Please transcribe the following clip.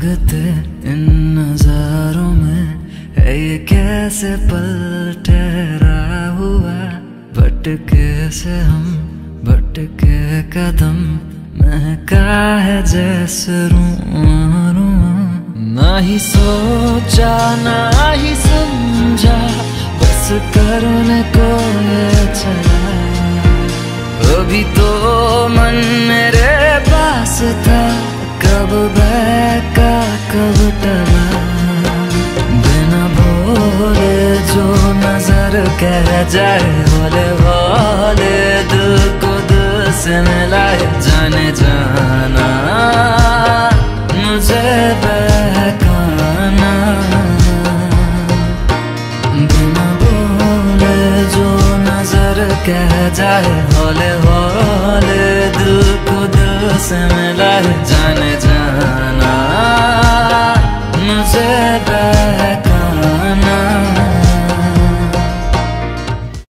भागते इन नजारों में है ये कैसे पल ठहरा हुआ। भटके से हम भटके कदम महका है जैसे रूं। ना ही सोचा ना ही समझा, बस करने को ये चला। अभी तो मन मेरे पास था, कब बहका कब टला। बिना बोले जो नजर कह जाए, बोले बोले दिल को दिल से मिलाए। जाने जाना मुझे बहकाना, बिना बोले जो नजर कह जाए, हौले हौले दिल को दिल से मिलाए। जाने जाना मुझे